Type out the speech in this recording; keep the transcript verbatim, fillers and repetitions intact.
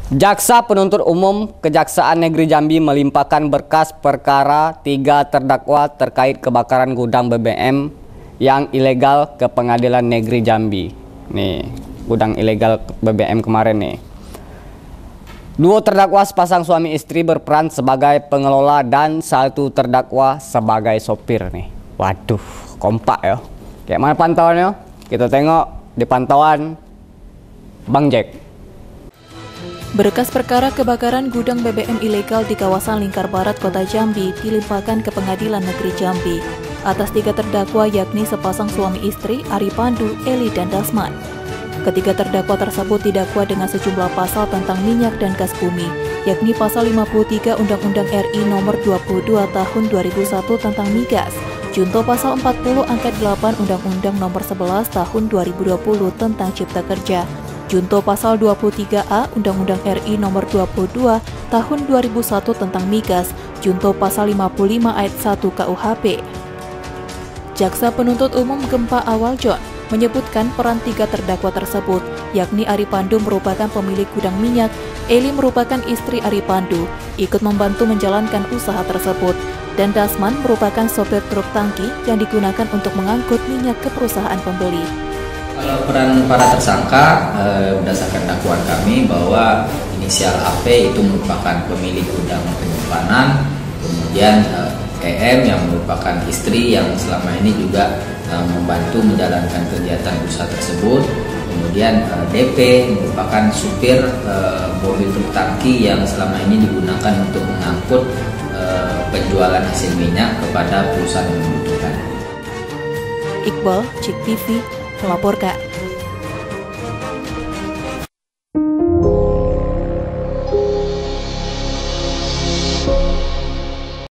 Jaksa Penuntut Umum Kejaksaan Negeri Jambi melimpahkan berkas perkara tiga terdakwa terkait kebakaran gudang B B M yang ilegal ke Pengadilan Negeri Jambi. Nih, gudang ilegal B B M kemarin nih. Dua terdakwa sepasang suami istri berperan sebagai pengelola dan satu terdakwa sebagai sopir nih. Waduh, kompak ya. Kayak mana pantauannya? Kita tengok di pantauan Bang Jack. Berkas perkara kebakaran gudang B B M ilegal di kawasan Lingkar Barat, Kota Jambi dilimpahkan ke Pengadilan Negeri Jambi atas tiga terdakwa yakni sepasang suami istri Ari Pandu, Eli, dan Dasman. Ketiga terdakwa tersebut didakwa dengan sejumlah pasal tentang minyak dan gas bumi, yakni pasal lima puluh tiga Undang-Undang R I nomor dua puluh dua tahun dua ribu satu tentang migas, junto pasal empat puluh angka delapan Undang-Undang nomor sebelas tahun dua ribu dua puluh tentang Cipta Kerja, junto pasal dua puluh tiga A Undang-Undang R I nomor dua puluh dua tahun dua ribu satu tentang migas, junto pasal lima puluh lima ayat satu K U H P. Jaksa Penuntut Umum Gempa Awal John menyebutkan peran tiga terdakwa tersebut, yakni Ari Pandu merupakan pemilik gudang minyak, Eli merupakan istri Ari Pandu, ikut membantu menjalankan usaha tersebut, dan Dasman merupakan sopir truk tangki yang digunakan untuk mengangkut minyak ke perusahaan pembeli. Kalau peran para tersangka, eh, berdasarkan dakwaan kami bahwa inisial A P itu merupakan pemilik gudang penyimpanan, kemudian eh, E M yang merupakan istri yang selama ini juga eh, membantu menjalankan kegiatan usaha tersebut, kemudian eh, D P merupakan supir eh, mobil truk tangki yang selama ini digunakan untuk mengangkut eh, penjualan hasil minyak kepada perusahaan yang membutuhkan. Iqbal, Cik T V, melaporkan.